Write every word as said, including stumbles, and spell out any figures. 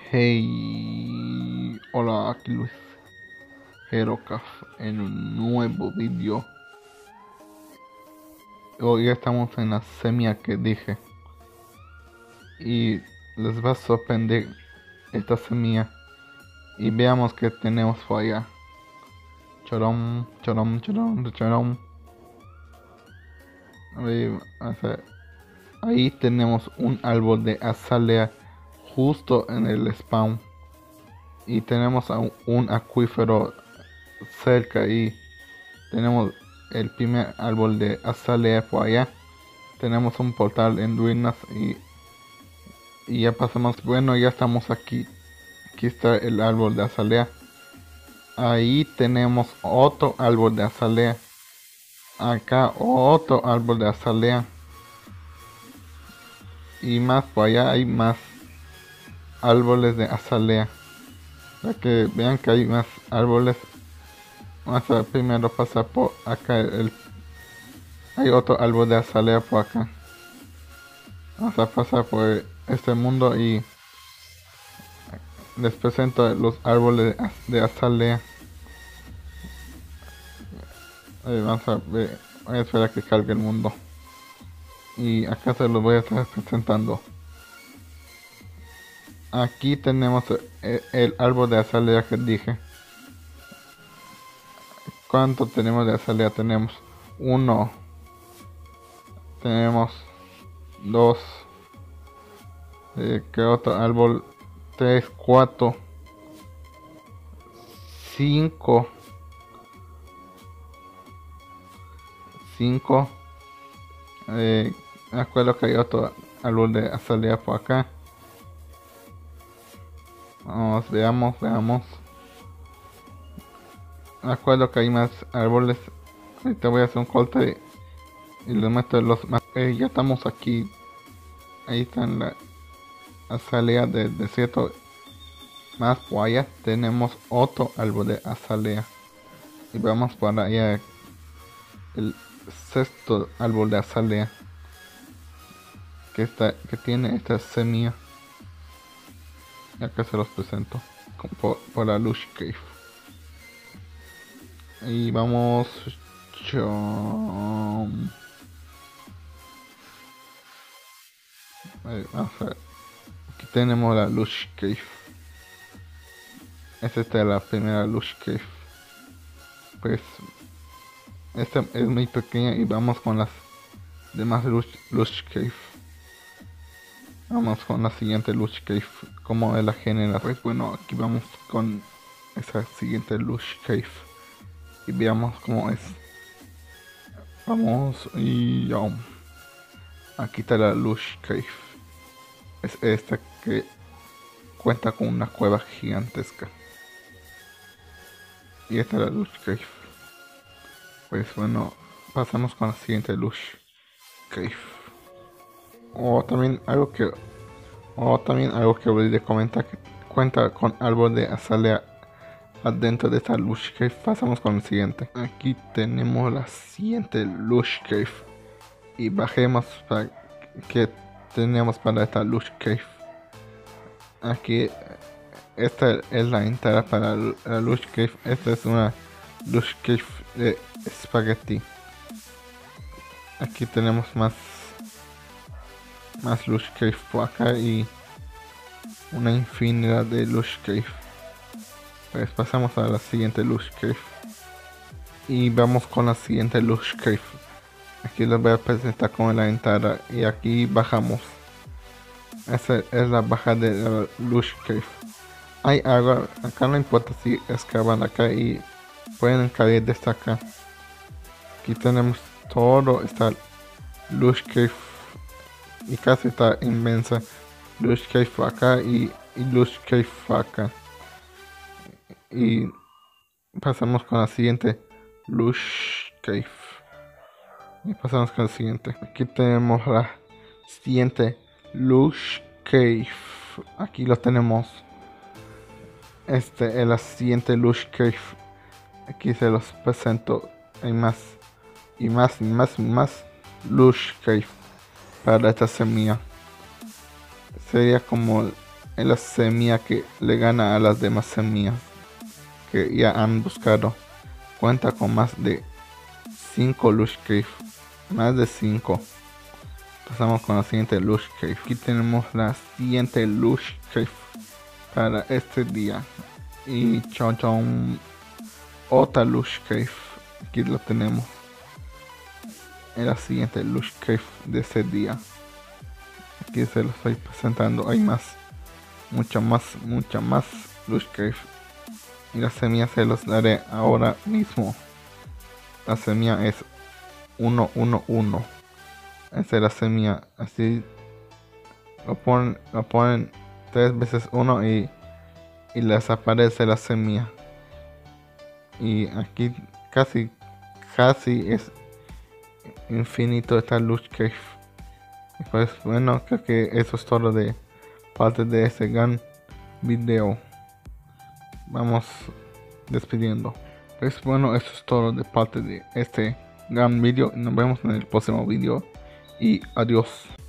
Hey, hola, aquí Luis Herocaf en un nuevo vídeo. Hoy estamos en la semilla que dije y les va a sorprender esta semilla y veamos que tenemos por allá. Chorom, chorom, chorom, chorom. Ahí, o sea, ahí tenemos un árbol de azalea justo en el spawn y tenemos a un, un acuífero cerca y tenemos el primer árbol de azalea por allá. Tenemos un portal en ruinas y, y ya pasamos. Bueno, ya estamos aquí. Aquí está el árbol de azalea. Ahí tenemos otro árbol de azalea. Acá otro árbol de azalea. Y más por allá hay más árboles de azalea. Para que vean que hay más árboles. Vamos a primero pasar por acá. El, hay otro árbol de azalea por acá. Vamos a pasar por este mundo y les presento los árboles de, de azalea. Ahí vamos a ver. Voy a esperar a que cargue el mundo. Y acá se los voy a estar presentando. Aquí tenemos el, el árbol de azalea que dije. ¿Cuánto tenemos de azalea? Tenemos uno. Tenemos dos. Eh, ¿Qué otro árbol? Tres, cuatro. Cinco. Cinco. Eh, me acuerdo que hay otro árbol de azalea por acá. Vamos, veamos, veamos. Me acuerdo que hay más árboles. Ahorita voy a hacer un corte y les muestro los más. Eh, ya estamos aquí. Ahí están la azalea del desierto. Más por allá tenemos otro árbol de azalea. Y vamos para allá. El sexto árbol de azalea. Que, está, que tiene esta semilla. Y acá se los presento. Por, por la Lush Cave. Y vamos. Chom. Ahí, vamos a ver. Aquí tenemos la Lush Cave. Esta es la primera Lush Cave. Pues esta es muy pequeña y vamos con las demás Lush, Lush Cave. Vamos con la siguiente Lush Cave. Como es la genera. Pues bueno, aquí vamos con esa siguiente Lush Cave. Y veamos cómo es. Vamos y ya. Aquí está la Lush Cave. Es esta que cuenta con una cueva gigantesca. Y esta es la Lush Cave. Pues bueno, pasamos con la siguiente Lush Cave. O también algo que o también algo que olvidé comentar, que cuenta con árbol de azalea adentro de esta Lush Cave. Pasamos con el siguiente. Aquí tenemos la siguiente Lush Cave. Y bajemos para que tenemos para esta Lush Cave. Aquí esta es la entrada para la Lush Cave. Esta es una Lush Cave de espagueti. Aquí tenemos más más Lush Cave por acá y una infinidad de Lush Cave. Pues pasamos a la siguiente Lush Cave y vamos con la siguiente Lush Cave. Aquí les voy a presentar con la entrada y aquí bajamos. Esa es la baja de la Lush Cave. Hay agua, acá no importa si excavan acá y pueden caer desde acá. Aquí tenemos todo esta Lush Cave y casi está inmensa. Lush Cave acá y, y Lush Cave acá. Y pasamos con la siguiente Lush Cave. Y pasamos con la siguiente. Aquí tenemos la siguiente Lush Cave. Aquí lo tenemos. Este es la siguiente Lush Cave. Aquí se los presento. Hay más y más y más y más Lush Cave para esta semilla. Sería como es la semilla que le gana a las demás semillas que ya han buscado. Cuenta con más de cinco Lush Cave, más de cinco. Pasamos con la siguiente Lush Cave. Aquí tenemos la siguiente Lush Cave para este día. Y chao chao, otra Lush Cave. Aquí lo tenemos. En la siguiente Lush Cave de ese día. Aquí se lo estoy presentando. Hay más, mucha más, mucha más Lush Cave. Y las semillas se los daré ahora mismo. La semilla es uno uno uno. Esa es la semilla. Así lo ponen, lo ponen tres veces uno y, y les aparece la semilla. Y aquí casi, casi es infinito esta Lush Cave. Y pues bueno, creo que eso es todo de parte de este gran video. Vamos despidiendo. Pues bueno, eso es todo de parte de este gran video. Nos vemos en el próximo video y adiós.